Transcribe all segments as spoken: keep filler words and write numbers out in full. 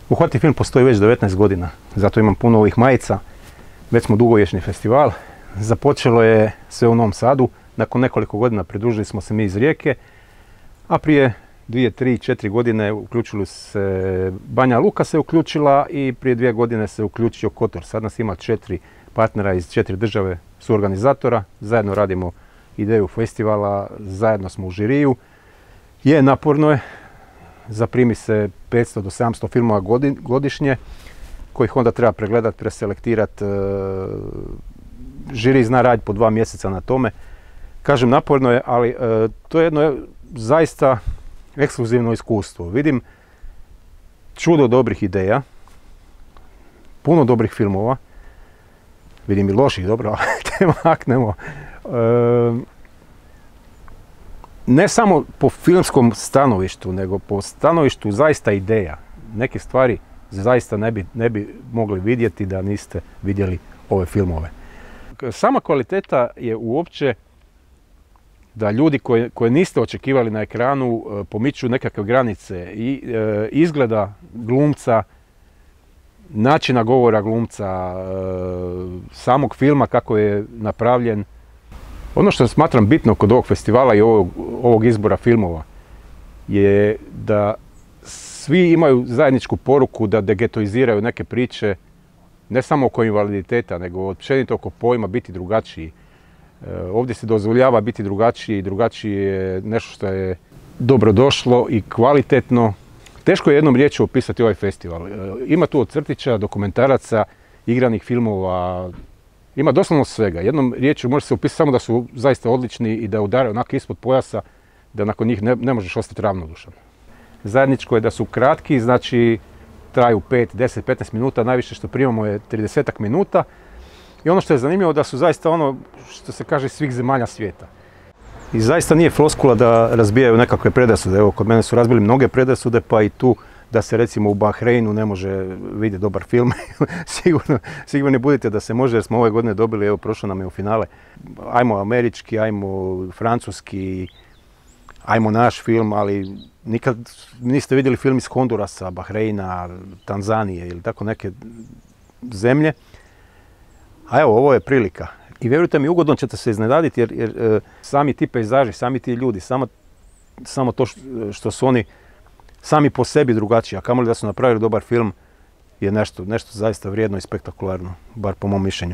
Uhvati film postoji već devetnaest godina, zato imam puno ovih majica. Već smo dugovječni festival. Započelo je sve u Novom Sadu. Nakon nekoliko godina pridružili smo se mi iz Rijeke, a prije dvije, tri, četiri godine uključili se, Banja Luka se uključila i prije dvije godine se uključio Kotor. Sad nas ima četiri partnera iz četiri države suorganizatora. Zajedno radimo ideju festivala, zajedno smo u žiriju. Je, naporno je. Zaprimi se petsto do sedamsto filmova godišnje, kojih onda treba pregledati, preselektirati. Žiri zna raditi po dva mjeseca na tome. Kažem, naporno je, ali to je jedno zaista ekskluzivno iskustvo. Vidim čudo dobrih ideja, puno dobrih filmova, vidim i loših, dobro, ali te maknemo. Ne samo po filmskom stanovištu, nego po stanovištu zaista ideja. Neke stvari zaista ne bi, ne bi mogli vidjeti da niste vidjeli ove filmove. Sama kvaliteta je uopće da ljudi koje, koje niste očekivali na ekranu pomiču nekakve granice i e, izgleda glumca, načina govora glumca, e, samog filma kako je napravljen. Ono što smatram bitno kod ovog festivala i ovog, ovog izbora filmova je da svi imaju zajedničku poruku da degetoiziraju neke priče, ne samo oko invaliditeta, nego općenito oko pojma biti drugačiji. E, ovdje se dozvoljava biti drugačiji, drugačiji je nešto što je dobro došlo i kvalitetno. Teško je jednom riječju opisati ovaj festival. E, ima tu od crtića, dokumentaraca, igranih filmova, ima doslovno svega. Jednom riječju može se opisati samo da su zaista odlični i da udaraju onako ispod pojasa, da nakon njih ne, ne možeš ostati ravnodušan. Zajedničko je da su kratki, znači traju pet, deset, petnaest minuta, najviše što primamo je tridesetak minuta. I ono što je zanimljivo da su zaista ono što se kaže svih zemalja svijeta. I zaista nije floskula da razbijaju nekakve predrasude. Evo, kod mene su razbili mnoge predrasude, pa i tu da se recimo u Bahreinu ne može vidjeti dobar film. sigurno, sigurno budite da se može, jer smo ove godine dobili, evo prošlo nam je u finale. Ajmo američki, ajmo francuski, ajmo naš film, ali nikad niste vidjeli film iz Hondurasa, Bahreina, Tanzanije ili tako neke zemlje. A evo, ovo je prilika. I vjerujte mi, ugodno ćete se iznenaditi jer, jer e, sami ti pejzaži, sami ti ljudi, samo, samo to što, što su oni sami po sebi drugačiji, a kamoli da su napravili dobar film, je nešto, nešto zaista vrijedno i spektakularno, bar po mom mišljenju.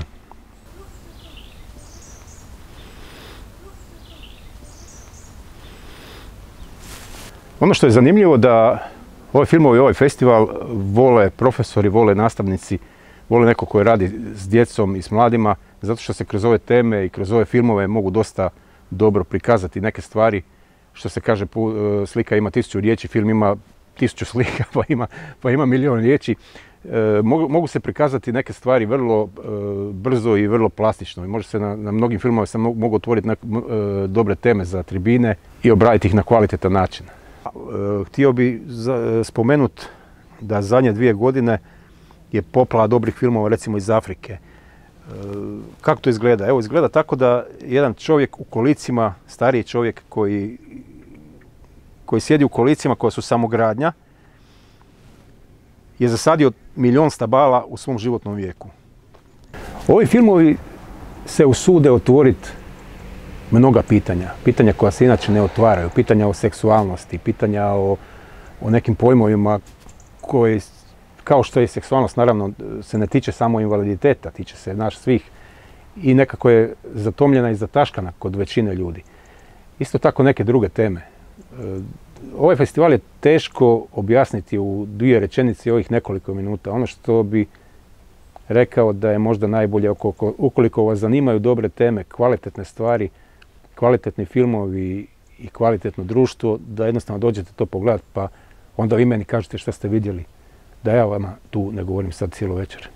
Ono što je zanimljivo da ove filmove i ovaj festival vole profesori, vole nastavnici, vole neko koji radi s djecom i s mladima, zato što se kroz ove teme i kroz ove filmove mogu dosta dobro prikazati neke stvari. Što se kaže, slika ima tisuću riječi, film ima tisuću slika, pa ima, pa ima milion riječi. E, mogu, mogu se prikazati neke stvari vrlo e, brzo i vrlo plastično. I može se na, na mnogim filmovima se mogu, mogu otvoriti nek, e, dobre teme za tribine i obraditi ih na kvalitetan način. E, htio bih spomenuti da zadnje dvije godine je poplava dobrih filmova, recimo iz Afrike. E, kako to izgleda? Evo, izgleda tako da jedan čovjek u kolicima, stariji čovjek koji, koji sjedi u kolicima koja su samogradnja, je zasadio milion stabala u svom životnom vijeku. Ovi filmovi se usude otvoriti mnoga pitanja. Pitanja koja se inače ne otvaraju. Pitanja o seksualnosti, pitanja o, o nekim pojmovima koji, kao što je seksualnost, naravno, se ne tiče samo invaliditeta, tiče se naš svih i nekako je zatomljena i zataškana kod većine ljudi. Isto tako neke druge teme. Ovaj festival je teško objasniti u dvije rečenice ovih nekoliko minuta. Ono što bi rekao da je možda najbolje ukoliko vas zanimaju dobre teme, kvalitetne stvari, kvalitetni filmovi i kvalitetno društvo, da jednostavno dođete to pogledati, pa onda vi meni kažete što ste vidjeli. Da ja vama tu ne govorim sad cijelu večer.